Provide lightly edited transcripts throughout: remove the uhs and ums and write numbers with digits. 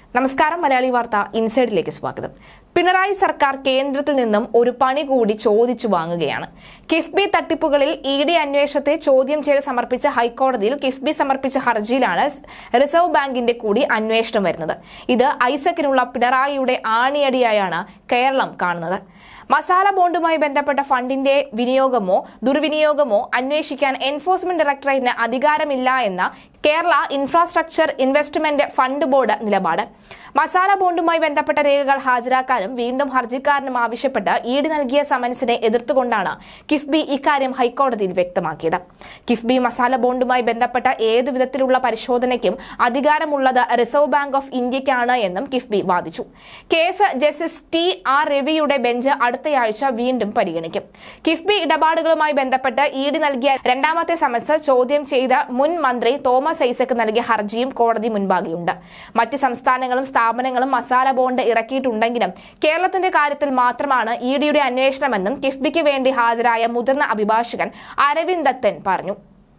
നമസ്കാരം. മലയാളി വാർത്ത ഇൻസൈഡിലേക്ക് സ്വാഗതം. പിണറായി സർക്കാർ കേന്ദ്രത്തിൽ നിന്നും ഒരു പണി കൂടി ചോദിച്ചു വാങ്ങുകയാണ്. കിഫ്ബി തട്ടിപ്പുകളിൽ ഇഡി അന്വേഷണത്തെ ചോദ്യം ചെയ്ത് സമർപ്പിച്ച ഹൈക്കോടതിയിൽ കിഫ്ബി സമർപ്പിച്ച ഹർജിയിലാണ് റിസർവ് ബാങ്കിന്റെ കൂടി അന്വേഷണം വരുന്നത്. ഇത് ഐസക്കിനുള്ള പിണറായിയുടെ ആണിയടിയായാണ് കേരളം കാണുന്നത്. മസാല ബോണ്ടുമായി ബന്ധപ്പെട്ട ഫണ്ടിന്റെ വിനിയോഗമോ ദുർവിനിയോഗമോ അന്വേഷിക്കാൻ എൻഫോഴ്സ്മെന്റ് ഡയറക്ടറേറ്റിന് അധികാരമില്ല എന്ന Kerala infrastructure investment fund board നിലപാട്. മസാല ബോണ്ടുമായി ബന്ധപ്പെട്ട രേഖകൾ ഹാജരാക്കാനും വീണ്ടും ഹർജിക്കാരനും ആവശ്യപ്പെട്ട് ഇഡി നൽകിയ സമൻസിനെ എതിർത്തുകൊണ്ടാണ് കിഫ്ബി ഇക്കാര്യം ഹൈക്കോടതിയിൽ വ്യക്തമാക്കിയത്. കിഫ്ബി മസാല ബോണ്ടുമായി ബന്ധപ്പെട്ട ഏതു വിധത്തിലുള്ള പരിശോധനയ്ക്കും അധികാരമുള്ളത് റിസർവ് ബാങ്ക് ഓഫ് ഇന്ത്യക്കാണ് എന്നും കിഫ്ബി വാദിച്ചു. Case justice T R. രവിയുടെ ബെഞ്ച് അടുത്തയാഴ്ച വീണ്ടും പരിഗണിക്കും. കിഫ്ബി ഇടപാടുകളുമായി ബന്ധപ്പെട്ട് ഇഡി നൽകിയ രണ്ടാമത്തെ സമൻസ് ചോദ്യം ചെയ്ത മുൻ മന്ത്രി തോമസ് ഐസക് നൽകിയ ഹർജിയും കോടതി മുൻപാകെയുണ്ട്. മറ്റ് സംസ്ഥാനങ്ങളും സ്ഥാപനങ്ങളും മസാല ബോണ്ട് ഇറക്കിയിട്ടുണ്ടെങ്കിലും കേരളത്തിന്റെ കാര്യത്തിൽ മാത്രമാണ് ഇഡിയുടെ അന്വേഷണമെന്നും കിഫ്ബിക്ക് വേണ്ടി ഹാജരായ മുതിർന്ന അഭിഭാഷകൻ അരവിന്ദ് ദത്തൻ പറഞ്ഞു.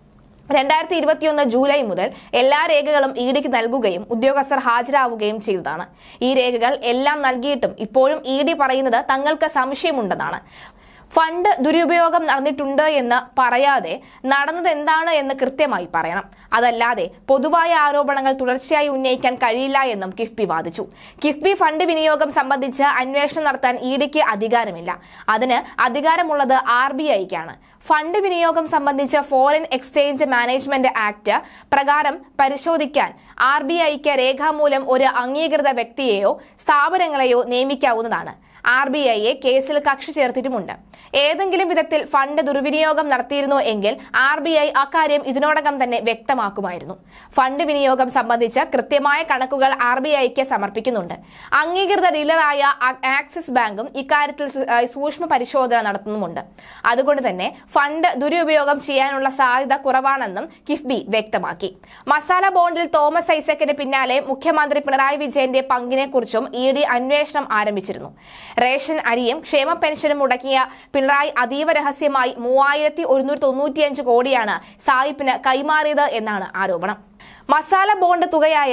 2021 ജൂലൈ മുതൽ എല്ലാ രേഖകളും ഇഡിക്ക് നൽകുകയും ഉദ്യോഗസ്ഥർ ഹാജരാവുകയും ചെയ്തതാണ്. ഈ രേഖകൾ എല്ലാം നൽകിയിട്ടും ഇപ്പോഴും ഇഡി പറയുന്നത് തങ്ങൾക്ക് സംശയമുണ്ടെന്നാണ്. ഫണ്ട് ദുരുപയോഗം നടന്നിട്ടുണ്ട് എന്ന് പറയാതെ നടന്നത് എന്താണ് എന്ന് കൃത്യമായി പറയണം. അതല്ലാതെ പൊതുവായ ആരോപണങ്ങൾ തുടർച്ചയായി ഉന്നയിക്കാൻ കഴിയില്ല എന്നും കിഫ്ബി വാദിച്ചു. കിഫ്ബി ഫണ്ട് വിനിയോഗം സംബന്ധിച്ച് അന്വേഷണം നടത്താൻ ഇഡിക്ക് അധികാരമില്ല. അതിന് അധികാരമുള്ളത് RBIക്കാണ്. ഫണ്ട് വിനിയോഗം സംബന്ധിച്ച് ഫോറിൻ എക്സ്ചേഞ്ച് മാനേജ്മെന്റ് ആക്ട് പ്രകാരം പരിശോധിക്കാൻ RBIക്ക് രേഖാമൂലം ഒരു അംഗീകൃത വ്യക്തിയെയോ സ്ഥാപനങ്ങളെയോ നിയമിക്കാവുന്നതാണ്. RBIയെ കേസിൽ കക്ഷി ചേർത്തിട്ടുമുണ്ട്. ഏതെങ്കിലും വിധത്തിൽ ഫണ്ട് ദുർവിനിയോഗം നടത്തിയിരുന്നു എങ്കിൽ RBI അക്കാര്യം ഇതിനോടകം തന്നെ വ്യക്തമാക്കുമായിരുന്നു. ഫണ്ട് വിനിയോഗം സംബന്ധിച്ച് കൃത്യമായ കണക്കുകൾ RBIക്ക് സമർപ്പിക്കുന്നുണ്ട്. അംഗീകൃത ഡീലറായ ആക്സിസ് ബാങ്കും ഇക്കാര്യത്തിൽ സൂക്ഷ്മ പരിശോധന നടത്തുന്നുമുണ്ട്. അതുകൊണ്ട് തന്നെ ഫണ്ട് ദുരുപയോഗം ചെയ്യാനുള്ള സാധ്യത കുറവാണെന്നും കിഫ്ബി വ്യക്തമാക്കി. മസാല ബോണ്ടിൽ തോമസ് ഐസക്കിന് പിന്നാലെ മുഖ്യമന്ത്രി പിണറായി വിജയന്റെ പങ്കിനെക്കുറിച്ചും ഇഡി അന്വേഷണം ആരംഭിച്ചിരുന്നു. റേഷൻ അരിയും ക്ഷേമ പെൻഷനും മുടക്കിയ പിണറായി അതീവ രഹസ്യമായി 3195 കോടിയാണ് സായിപ്പിന് കൈമാറിയത് എന്നാണ് ആരോപണം. മസാല ബോണ്ട് തുകയായ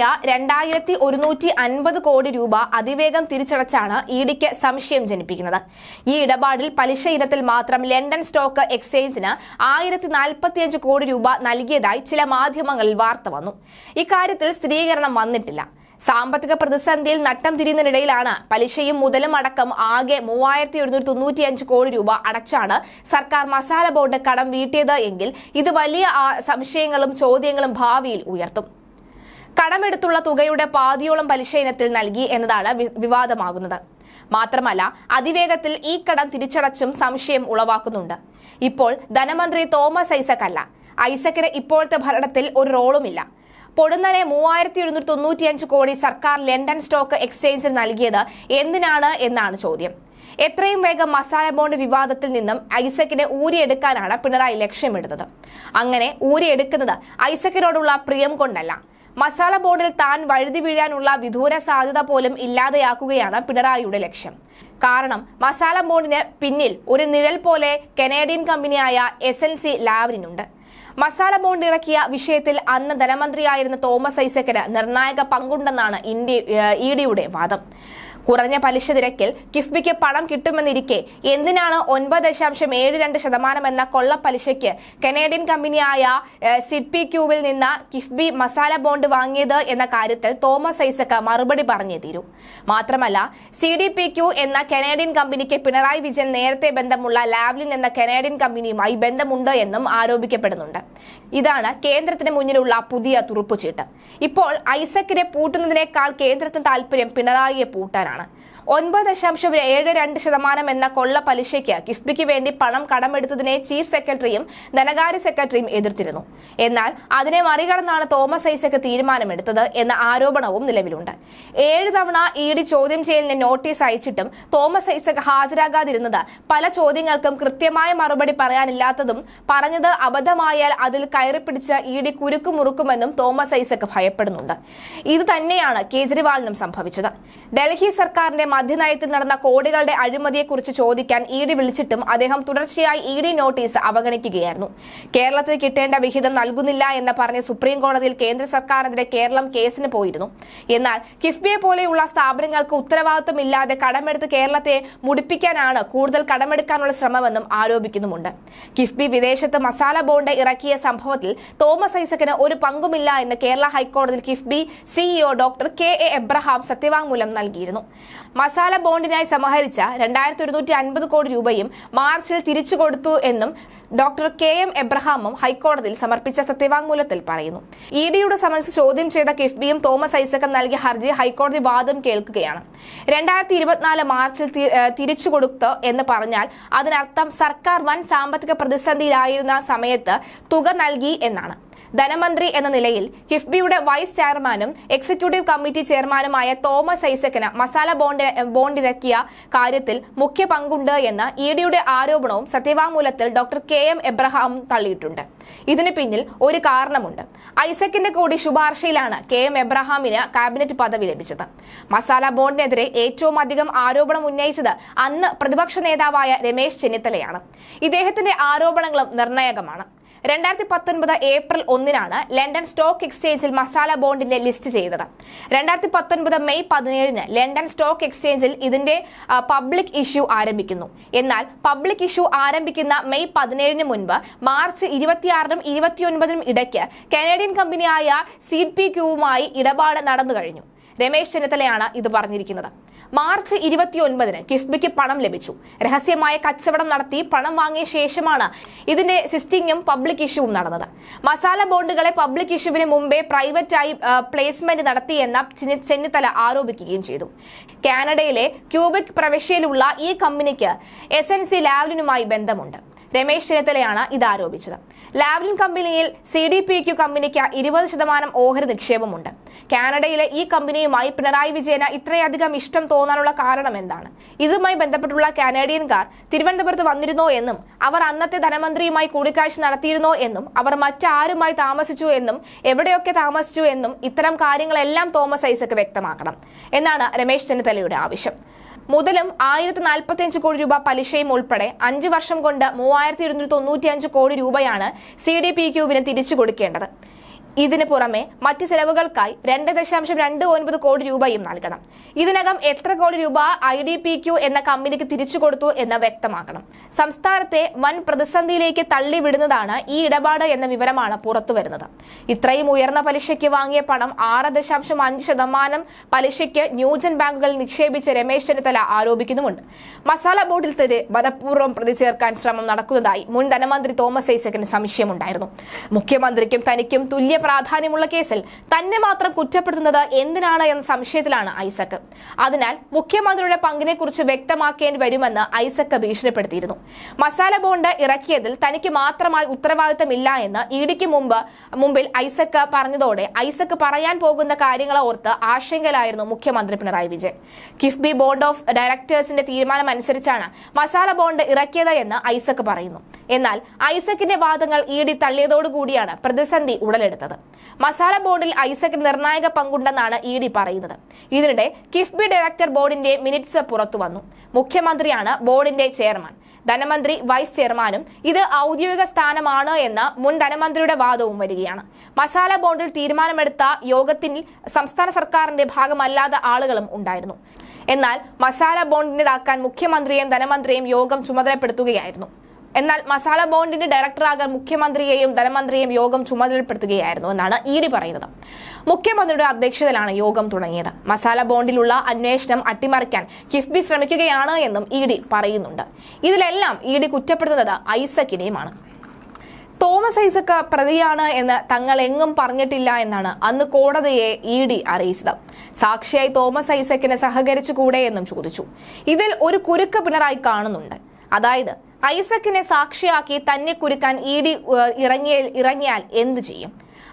2150 കോടി രൂപ അതിവേഗം തിരിച്ചടച്ചാണ് ഇഡിക്ക് സംശയം ജനിപ്പിക്കുന്നത്. ഈ ഇടപാടിൽ പലിശ ഇനത്തിൽ മാത്രം ലണ്ടൻ സ്റ്റോക്ക് എക്സ്ചേഞ്ചിന് 1045 കോടി രൂപ നൽകിയതായി ചില മാധ്യമങ്ങളിൽ വാർത്ത വന്നു. ഇക്കാര്യത്തിൽ സ്ഥിരീകരണം വന്നിട്ടില്ല. സാമ്പത്തിക പ്രതിസന്ധിയിൽ നട്ടം തിരിയുന്നതിനിടയിലാണ് പലിശയും മുതലും അടക്കം ആകെ 3195 കോടി രൂപ അടച്ചാണ് സർക്കാർ മസാല ബോണ്ട് കടം വീട്ടിയത് എങ്കിൽ ഇത് വലിയ സംശയങ്ങളും ചോദ്യങ്ങളും ഭാവിയിൽ ഉയർത്തും. കടമെടുത്തുള്ള തുകയുടെ പാതിയോളം പലിശ ഇനത്തിൽ നൽകി എന്നതാണ് വിവാദമാകുന്നത്. മാത്രമല്ല അതിവേഗത്തിൽ ഈ കടം തിരിച്ചടച്ചും സംശയം ഉളവാക്കുന്നുണ്ട്. ഇപ്പോൾ ധനമന്ത്രി തോമസ് ഐസക് അല്ല. ഐസക്കിന് ഇപ്പോഴത്തെ ഭരണത്തിൽ ഒരു റോളുമില്ല. പൊടുന്നനെ 3195 കോടി സർക്കാർ ലണ്ടൻ സ്റ്റോക്ക് എക്സ്ചേഞ്ചിന് നൽകിയത് എന്തിനാണ് എന്നാണ് ചോദ്യം. എത്രയും വേഗം മസാല ബോണ്ട് വിവാദത്തിൽ നിന്നും ഐസക്കിനെ ഊരിയെടുക്കാനാണ് പിണറായി ലക്ഷ്യമിടുന്നത്. അങ്ങനെ ഊരിയെടുക്കുന്നത് ഐസക്കിനോടുള്ള പ്രിയം കൊണ്ടല്ല. മസാല ബോണ്ടിൽ താൻ വഴുതി വീഴാനുള്ള വിദൂര സാധ്യത പോലും ഇല്ലാതെയാക്കുകയാണ് പിണറായിയുടെ ലക്ഷ്യം. കാരണം മസാല ബോണ്ടിന് പിന്നിൽ ഒരു നിഴൽ പോലെ കനേഡിയൻ കമ്പനിയായ SNC ലാവലിനുണ്ട്. മസാല ബോണ്ട് ഇറക്കിയ വിഷയത്തിൽ അന്ന് ധനമന്ത്രിയായിരുന്ന തോമസ് ഐസക്കിന് നിർണായക പങ്കുണ്ടെന്നാണ് ഇഡിയുടെ വാദം. കുറഞ്ഞ പലിശ നിരക്കിൽ കിഫ്ബിക്ക് പണം കിട്ടുമെന്നിരിക്കെ എന്തിനാണ് 9.72% എന്ന കൊള്ളപ്പലിശയ്ക്ക് കനേഡിയൻ കമ്പനിയായ സിഡ്പിക്യൂവിൽ നിന്ന് കിഫ്ബി മസാല ബോണ്ട് വാങ്ങിയത് എന്ന കാര്യത്തിൽ തോമസ് ഐസക് മറുപടി പറഞ്ഞേ തീരൂ. മാത്രമല്ല CDPQ എന്ന കനേഡിയൻ കമ്പനിക്ക് പിണറായി വിജയൻ നേരത്തെ ബന്ധമുള്ള ലാവ്ലിൻ എന്ന കനേഡിയൻ കമ്പനിയുമായി ബന്ധമുണ്ട് എന്നും ആരോപിക്കപ്പെടുന്നുണ്ട്. ഇതാണ് കേന്ദ്രത്തിന് മുന്നിലുള്ള പുതിയ തുറുപ്പുചീട്ട്. ഇപ്പോൾ ഐസക്കിനെ പൂട്ടുന്നതിനേക്കാൾ കേന്ദ്രത്തിന് താൽപര്യം പിണറായിയെ പൂട്ടാനാണ്. 9.72% എന്ന കൊള്ള പലിശയ്ക്ക് കിഫ്ബിക്ക് വേണ്ടി പണം കടമെടുത്തതിനെ ചീഫ് സെക്രട്ടറിയും ധനകാര്യ സെക്രട്ടറിയും എതിർത്തിരുന്നു. എന്നാൽ അതിനെ മറികടന്നാണ് തോമസ് ഐസക് തീരുമാനമെടുത്തത് എന്ന ആരോപണവും നിലവിലുണ്ട്. 7 തവണ ഇഡി ചോദ്യം ചെയ്യലിന് നോട്ടീസ് അയച്ചിട്ടും തോമസ് ഐസക് ഹാജരാകാതിരുന്നത് പല ചോദ്യങ്ങൾക്കും കൃത്യമായ മറുപടി പറയാനില്ലാത്തതും പറഞ്ഞത് അബദ്ധമായാൽ അതിൽ കയറിപ്പിടിച്ച് ഇഡി കുരുക്കുമുറുക്കുമെന്നും തോമസ് ഐസക് ഭയപ്പെടുന്നുണ്ട്. ഇത് തന്നെയാണ് കേജ്രിവാളിനും സംഭവിച്ചത്. ഡൽഹി സർക്കാരിന്റെ മദ്യനയത്തിൽ നടന്ന കോടികളുടെ അഴിമതിയെക്കുറിച്ച് ചോദിക്കാൻ ഇഡി വിളിച്ചിട്ടും അദ്ദേഹം തുടർച്ചയായി ഇഡി നോട്ടീസ് അവഗണിക്കുകയായിരുന്നു. കേരളത്തിന് കിട്ടേണ്ട വിഹിതം നൽകുന്നില്ല എന്ന് പറഞ്ഞ് സുപ്രീം കോടതിയിൽ കേന്ദ്ര സർക്കാരിനെതിരെ കേരളം കേസിന് പോയിരുന്നു. എന്നാൽ കിഫ്ബിയെ പോലെയുള്ള സ്ഥാപനങ്ങൾക്ക് ഉത്തരവാദിത്വമില്ലാതെ കടമെടുത്ത് കേരളത്തെ മുടിപ്പിക്കാനാണ് കൂടുതൽ കടമെടുക്കാനുള്ള ശ്രമമെന്നും ആരോപിക്കുന്നുമുണ്ട്. കിഫ്ബി വിദേശത്ത് മസാല ബോണ്ട് ഇറക്കിയ സംഭവത്തിൽ തോമസ് ഐസക്കിന് ഒരു പങ്കുമില്ല എന്ന് കേരള ഹൈക്കോടതിയിൽ KIIFB CEO doctor K A. Abraham സത്യവാങ്മൂലം നൽകിയിരുന്നു. മസാല ബോണ്ടിനായി സമാഹരിച്ച 2150 കോടി രൂപയും മാർച്ചിൽ തിരിച്ചു കൊടുത്തു എന്നും ഡോക്ടർ കെ.എം. എബ്രഹാമും ഹൈക്കോടതിയിൽ സമർപ്പിച്ച സത്യവാങ്മൂലത്തിൽ പറയുന്നു. ഇഡിയുടെ സമൻസ് ചോദ്യം ചെയ്ത കിഫ്ബിയും തോമസ് ഐസക്കും നൽകിയ ഹർജി ഹൈക്കോടതി വാദം കേൾക്കുകയാണ്. 2024 മാർച്ചിൽ തിരിച്ചു കൊടുത്തു എന്ന് പറഞ്ഞാൽ അതിനർത്ഥം സർക്കാർ വൻ സാമ്പത്തിക പ്രതിസന്ധിയിലായിരുന്ന സമയത്ത് തുക നൽകി എന്നാണ്. ധനമന്ത്രി എന്ന നിലയിൽ കിഫ്ബിയുടെ വൈസ് ചെയർമാനും എക്സിക്യൂട്ടീവ് കമ്മിറ്റി ചെയർമാനുമായ തോമസ് ഐസക്കിന് മസാല ബോണ്ടിറക്കിയ കാര്യത്തിൽ മുഖ്യ പങ്കുണ്ട് എന്ന ഇഡിയുടെ ആരോപണവും സത്യവാങ്മൂലത്തിൽ ഡോക്ടർ കെ.എം. എബ്രഹാം തള്ളിയിട്ടുണ്ട്. ഇതിന് പിന്നിൽ ഒരു കാരണമുണ്ട്. ഐസക്കിന്റെ കൂടി ശുപാർശയിലാണ് കെ.എം. എബ്രഹാമിന് ക്യാബിനറ്റ് പദവി ലഭിച്ചത്. മസാല ബോണ്ടിനെതിരെ ഏറ്റവും അധികം ആരോപണം ഉന്നയിച്ചത് അന്ന് പ്രതിപക്ഷ നേതാവായ രമേശ് ചെന്നിത്തലയാണ്. ഇദ്ദേഹത്തിന്റെ ആരോപണങ്ങളും നിർണായകമാണ്. 2019 ഏപ്രിൽ 1 ലണ്ടൻ സ്റ്റോക്ക് എക്സ്ചേഞ്ചിൽ മസാല ബോണ്ടിന്റെ ലിസ്റ്റ് ചെയ്തത്. 2019 മെയ് 17 ലണ്ടൻ സ്റ്റോക്ക് എക്സ്ചേഞ്ചിൽ ഇതിന്റെ പബ്ലിക് ഇഷ്യൂ ആരംഭിക്കുന്നു. എന്നാൽ പബ്ലിക് ഇഷ്യൂ ആരംഭിക്കുന്ന മെയ് 17 മുൻപ് മാർച്ച് 26 29 ഇടയ്ക്ക് കനേഡിയൻ കമ്പനിയായ CPQവുമായി ഇടപാട് നടന്നു കഴിഞ്ഞു. രമേശ് ചെന്നിത്തലയാണ് ഇത് പറഞ്ഞിരിക്കുന്നത്. മാർച്ച് 29 കിഫ്ബിക്ക് പണം ലഭിച്ചു. രഹസ്യമായ കച്ചവടം നടത്തി പണം വാങ്ങിയ ശേഷമാണ് ഇതിന്റെ സിസ്റ്റിംഗും പബ്ലിക് ഇഷ്യൂവും നടന്നത്. മസാല ബോണ്ടുകളെ പബ്ലിക് ഇഷ്യൂവിന് മുമ്പേ പ്രൈവറ്റായി പ്ലേസ്മെന്റ് നടത്തിയെന്ന ചെന്നിത്തല ആരോപിക്കുകയും ചെയ്തു. കാനഡയിലെ ക്യൂബിക് പ്രവിശ്യയിലുള്ള ഈ കമ്പനിക്ക് SNC ലാവ്ലിനുമായി ബന്ധമുണ്ട്. രമേശ് ചെന്നിത്തലയാണ് ഇത് ആരോപിച്ചത്. ലാവ്ലിൻ കമ്പനിയിൽ CDPQ കമ്പനിക്ക് 20% ഓഹരി നിക്ഷേപമുണ്ട്. കാനഡയിലെ ഈ കമ്പനിയുമായി പിണറായി വിജയന് ഇത്രയധികം ഇഷ്ടം തോന്നാനുള്ള കാരണം എന്താണ്? ഇതുമായി ബന്ധപ്പെട്ടുള്ള കാനഡിയൻകാർ തിരുവനന്തപുരത്ത് വന്നിരുന്നോ എന്നും അവർ അന്നത്തെ ധനമന്ത്രിയുമായി കൂടിക്കാഴ്ച നടത്തിയിരുന്നോ എന്നും അവർ മറ്റാരുമായി താമസിച്ചു എന്നും എവിടെയൊക്കെ താമസിച്ചു എന്നും ഇത്തരം കാര്യങ്ങളെല്ലാം തോമസ് ഐസക് വ്യക്തമാക്കണം എന്നാണ് രമേശ് ചെന്നിത്തലയുടെ ആവശ്യം. മുതലും 1045 കോടി രൂപ പലിശയും ഉൾപ്പെടെ 5 വർഷം കൊണ്ട് 3295 കോടി രൂപയാണ് CDPQവിന് തിരിച്ചു കൊടുക്കേണ്ടത്. ഇതിന് പുറമെ മറ്റ് ചെലവുകൾക്കായി 2.29 കോടി രൂപയും നൽകണം. ഇതിനകം എത്ര കോടി രൂപ IDPQ എന്ന കമ്പനിക്ക് തിരിച്ചു കൊടുത്തു എന്ന് വ്യക്തമാക്കണം. സംസ്ഥാനത്തെ വൻ പ്രതിസന്ധിയിലേക്ക് തള്ളിവിടുന്നതാണ് ഈ ഇടപാട് എന്ന വിവരമാണ് പുറത്തുവരുന്നത്. ഇത്രയും ഉയർന്ന പലിശയ്ക്ക് വാങ്ങിയ പണം 6.5% പലിശയ്ക്ക് ന്യൂജൻ ബാങ്കുകളിൽ നിക്ഷേപിച്ച് രമേശ് ചെന്നിത്തല ആരോപിക്കുന്നുമുണ്ട്. മസാല ബോണ്ടിൽ തന്നെ മനഃപൂർവ്വം പ്രതി ചേർക്കാൻ ശ്രമം നടക്കുന്നതായി മുൻ ധനമന്ത്രി തോമസ് ഐസക്കിന് സംശയമുണ്ടായിരുന്നു. മുഖ്യമന്ത്രിക്കും തനിക്കും തുല്യ പ്രാധാന്യമുള്ള കേസിൽ തന്നെ മാത്രം കുറ്റപ്പെടുത്തുന്നത് എന്തിനാണ് എന്ന സംശയത്തിലാണ് ഐസക്. അതിനാൽ മുഖ്യമന്ത്രിയുടെ പങ്കിനെ കുറിച്ച് വ്യക്തമാക്കേണ്ടി വരുമെന്ന് ഐസക് ഭീഷണിപ്പെടുത്തിയിരുന്നു. മസാല ബോണ്ട് ഇറക്കിയതിൽ തനിക്ക് മാത്രമായി ഉത്തരവാദിത്തമില്ല എന്ന് ഇഡിക്ക് മുമ്പിൽ ഐസക് പറഞ്ഞതോടെ ഐസക് പറയാൻ പോകുന്ന കാര്യങ്ങളെ ഓർത്ത് ആശങ്കയിലായിരുന്നു മുഖ്യമന്ത്രി പിണറായി വിജയൻ. കിഫ്ബി ബോർഡ് ഓഫ് ഡയറക്ടേഴ്സിന്റെ തീരുമാനമനുസരിച്ചാണ് മസാല ബോണ്ട് ഇറക്കിയത് എന്ന് ഐസക് പറയുന്നു. എന്നാൽ ഐസക്കിന്റെ വാദങ്ങൾ ഇഡി തള്ളിയതോടുകൂടിയാണ് പ്രതിസന്ധി ഉടലെടുത്തത്. മസാല ബോർഡിൽ ഐസക്കിന് നിർണായക പങ്കുണ്ടെന്നാണ് ഇഡി പറയുന്നത്. ഇതിനിടെ കിഫ്ബി ഡയറക്ടർ ബോർഡിന്റെ മിനിറ്റ്സ് പുറത്തുവന്നു. മുഖ്യമന്ത്രിയാണ് ബോർഡിന്റെ ചെയർമാൻ, ധനമന്ത്രി വൈസ് ചെയർമാനും ഇത് ഔദ്യോഗിക സ്ഥാനമാണ് എന്ന മുൻ ധനമന്ത്രിയുടെ വാദവും വരികയാണ്. മസാല ബോർഡിൽ തീരുമാനമെടുത്ത യോഗത്തിൽ സംസ്ഥാന സർക്കാരിന്റെ ഭാഗമല്ലാത്ത ആളുകളും ഉണ്ടായിരുന്നു. എന്നാൽ മസാല ബോണ്ടിന്റേതാക്കാൻ മുഖ്യമന്ത്രിയെയും ധനമന്ത്രിയെയും യോഗം ചുമതലപ്പെടുത്തുകയായിരുന്നു. എന്നാൽ മസാല ബോണ്ടിന്റെ ഡയറക്ടറാകാൻ മുഖ്യമന്ത്രിയെയും ധനമന്ത്രിയെയും യോഗം ചുമതലപ്പെടുത്തുകയായിരുന്നു എന്നാണ് ഇഡി പറയുന്നത്. മുഖ്യമന്ത്രിയുടെ അധ്യക്ഷതയിലാണ് യോഗം തുടങ്ങിയത്. മസാല ബോണ്ടിലുള്ള അന്വേഷണം അട്ടിമറിക്കാൻ കിഫ്ബി ശ്രമിക്കുകയാണ് എന്നും ഇഡി പറയുന്നുണ്ട്. ഇതിലെല്ലാം ഇഡി കുറ്റപ്പെടുത്തുന്നത് ഐസക്കിനെയുമാണ്. തോമസ് ഐസക് പ്രതിയാണ് എന്ന് തങ്ങൾ എങ്ങും പറഞ്ഞിട്ടില്ല എന്നാണ് അന്ന് കോടതിയെ ഇഡി അറിയിച്ചത്. സാക്ഷിയായി തോമസ് ഐസക്കിന് സഹകരിച്ചുകൂടെ എന്നും ചോദിച്ചു. ഇതിൽ ഒരു കുരുക്ക് പിണറായി കാണുന്നുണ്ട്. അതായത് ഐസക്കിനെ സാക്ഷിയാക്കി തന്നെ കുരുക്കാൻ ഇഡി ഇറങ്ങിയാൽ എന്ത് ചെയ്യും?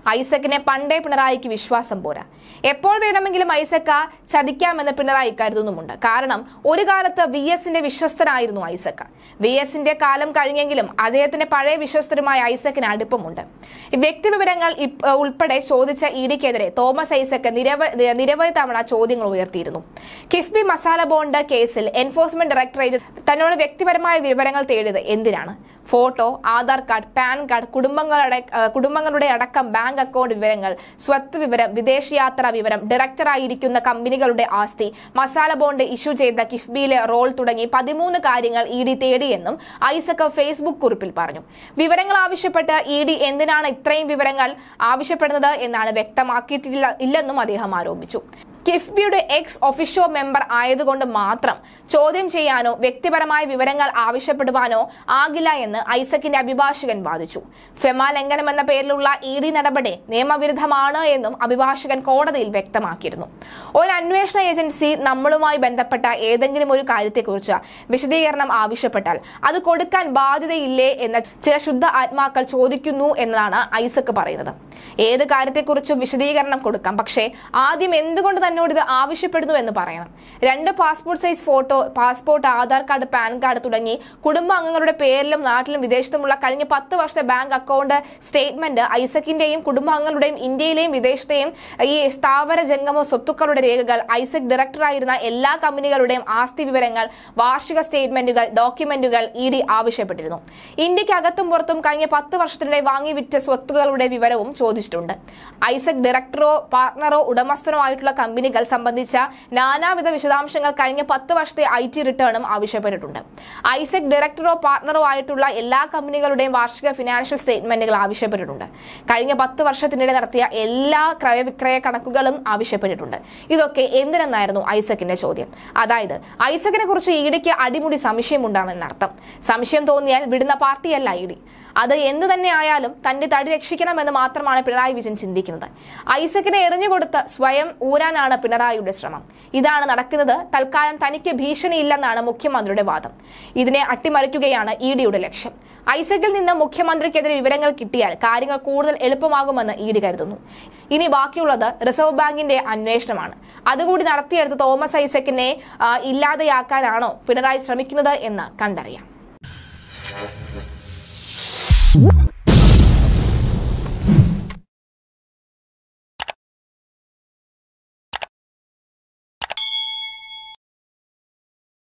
ഐസക്കിനെ പണ്ടേ പിണറായിക്ക് വിശ്വാസം പോരാ. എപ്പോൾ വേണമെങ്കിലും ഐസക്ക ചതിക്കാമെന്ന് പിണറായി കരുതുന്നുമുണ്ട്. കാരണം ഒരു കാലത്ത് VSന്റെ വിശ്വസ്തനായിരുന്നു ഐസക്ക. VSന്റെ കാലം കഴിഞ്ഞെങ്കിലും അദ്ദേഹത്തിന്റെ പഴയ വിശ്വസ്തരുമായ ഐസക്കിന് അടുപ്പമുണ്ട്. വ്യക്തിവിവരങ്ങൾ ഉൾപ്പെടെ ചോദിച്ച ഇഡിക്കെതിരെ തോമസ് ഐസക് നിരവധി തവണ ചോദ്യങ്ങൾ ഉയർത്തിയിരുന്നു. കിഫ്ബി മസാല ബോണ്ട് കേസിൽ എൻഫോഴ്സ്മെന്റ് ഡയറക്ടറേറ്റ് തന്നോട് വ്യക്തിപരമായ വിവരങ്ങൾ തേടിയത് എന്തിനാണ്? Photo, Aadhaar card, PAN card, കുടുംബങ്ങളുടെ അടക്കം ബാങ്ക് അക്കൗണ്ട് വിവരങ്ങൾ, സ്വത്ത് വിവരം, വിദേശയാത്രാ വിവരം, ഡയറക്ടറായിരിക്കുന്ന കമ്പനികളുടെ ആസ്തി, മസാല ബോണ്ട് ഇഷ്യൂ ചെയ്ത കിഫ്ബിയിലെ റോൾ തുടങ്ങി 13 കാര്യങ്ങൾ ഇഡി തേടിയെന്നും ഐസക് ഫേസ്ബുക്ക് കുറിപ്പിൽ പറഞ്ഞു. വിവരങ്ങൾ ആവശ്യപ്പെട്ട് ഇഡി എന്തിനാണ് ഇത്രയും വിവരങ്ങൾ ആവശ്യപ്പെടുന്നത് എന്നാണ് വ്യക്തമാക്കിയിട്ടില്ലെന്നും അദ്ദേഹം ആരോപിച്ചു. കിഫ്ബിയുടെ എക്സ് ഒഫീഷ്യോ മെമ്പർ ആയതുകൊണ്ട് മാത്രം ചോദ്യം ചെയ്യാനോ വ്യക്തിപരമായ വിവരങ്ങൾ ആവശ്യപ്പെടുവാനോ ആകില്ല എന്ന് ഐസക്കിന്റെ അഭിഭാഷകൻ വാദിച്ചു. ഫെമ ലംഘനം എന്ന പേരിലുള്ള ഇഡി നടപടി നിയമവിരുദ്ധമാണ് എന്നും അഭിഭാഷകൻ കോടതിയിൽ വ്യക്തമാക്കിയിരുന്നു. ഒരു അന്വേഷണ ഏജൻസി നമ്മളുമായി ബന്ധപ്പെട്ട ഏതെങ്കിലും ഒരു കാര്യത്തെക്കുറിച്ച് വിശദീകരണം ആവശ്യപ്പെട്ടാൽ അത് കൊടുക്കാൻ ബാധ്യതയില്ലേ എന്ന് ചില ശുദ്ധ ആത്മാക്കൾ ചോദിക്കുന്നു എന്നതാണ് ഐസക് പറയുന്നത്. ഏത് കാര്യത്തെക്കുറിച്ചും വിശദീകരണം കൊടുക്കാം, പക്ഷേ ആദ്യം എന്തുകൊണ്ട് തന്നോട് ഇത് ആവശ്യപ്പെടുന്നു എന്ന് പറയണം. 2 passport size photo, passport, Aadhaar card, PAN card തുടങ്ങി കുടുംബാംഗങ്ങളുടെ പേരിലും നാട്ടിലും വിദേശത്തുമുള്ള കഴിഞ്ഞ 10 വർഷത്തെ ബാങ്ക് അക്കൗണ്ട് സ്റ്റേറ്റ്മെന്റ്, ഐസക്കിന്റെയും കുടുംബാംഗങ്ങളുടെയും ഇന്ത്യയിലെയും വിദേശത്തെയും ഈ സ്ഥാവര ജംഗമ സ്വത്തുക്കളുടെ രേഖകൾ, ഐസക് ഡയറക്ടറായിരുന്ന എല്ലാ കമ്പനികളുടെയും ആസ്തി വിവരങ്ങൾ, വാർഷിക സ്റ്റേറ്റ്മെന്റുകൾ, ഡോക്യുമെന്റുകൾ ഇഡി ആവശ്യപ്പെട്ടിരുന്നു. ഇന്ത്യക്ക് അകത്തും പുറത്തും കഴിഞ്ഞ 10 വർഷത്തിനിടെ വാങ്ങിവിറ്റ സ്വത്തുക്കളുടെ വിവരവും ചോദിച്ചിട്ടുണ്ട്. ഐസക് ഡയറക്ടറോ പാർട്ണറോ ഉടമസ്ഥനോ ആയിട്ടുള്ള കമ്പനികൾ സംബന്ധിച്ച നാനാവിധ വിശദാംശങ്ങൾ കഴിഞ്ഞ 10 വർഷത്തെ IT റിട്ടേണും ആവശ്യപ്പെട്ടിട്ടുണ്ട്. ഐസക് ഡയറക്ടറോ പാർട്ണറോ ആയിട്ടുള്ള എല്ലാ കമ്പനികളുടെയും വാർഷിക ഫിനാൻഷ്യൽ സ്റ്റേറ്റ്മെന്റുകൾ ആവശ്യപ്പെട്ടിട്ടുണ്ട്. കഴിഞ്ഞ 10 വർഷത്തിനിടെ നടത്തിയ എല്ലാ ക്രയവിക്രയ കണക്കുകളും ആവശ്യപ്പെട്ടിട്ടുണ്ട്. ഇതൊക്കെ എന്തിനെന്നായിരുന്നു ഐസക്കിന്റെ ചോദ്യം. അതായത് ഐസക്കിനെ കുറിച്ച് ഇഡിക്ക് അടിമുടി സംശയമുണ്ടാണെന്നർത്ഥം. സംശയം തോന്നിയാൽ വിടുന്ന പാർട്ടിയല്ല ഇഡി. അത് എന്ത് തന്നെ ആയാലും തന്റെ തടി രക്ഷിക്കണമെന്ന് മാത്രമാണ് പിണറായി വിജയൻ ചിന്തിക്കുന്നത്. ഐസക്കിനെ എറിഞ്ഞുകൊടുത്ത് സ്വയം ഊരാനാണ് പിണറായിയുടെ ശ്രമം. ഇതാണ് നടക്കുന്നത്. തൽക്കാലം തനിക്ക് ഭീഷണിയില്ലെന്നാണ് മുഖ്യമന്ത്രിയുടെ വാദം. ഇതിനെ അട്ടിമറിക്കുകയാണ് ഇഡിയുടെ ലക്ഷ്യം. ഐസക്കിൽ നിന്ന് മുഖ്യമന്ത്രിക്കെതിരെ വിവരങ്ങൾ കിട്ടിയാൽ കാര്യങ്ങൾ കൂടുതൽ എളുപ്പമാകുമെന്ന് ഇഡി കരുതുന്നു. ഇനി ബാക്കിയുള്ളത് റിസർവ് ബാങ്കിന്റെ അന്വേഷണമാണ്. അതുകൂടി നടത്തിയെടുത്ത് തോമസ് ഐസക്കിനെ ഇല്ലാതെയാക്കാനാണോ പിണറായി ശ്രമിക്കുന്നത് എന്ന് കണ്ടറിയാം.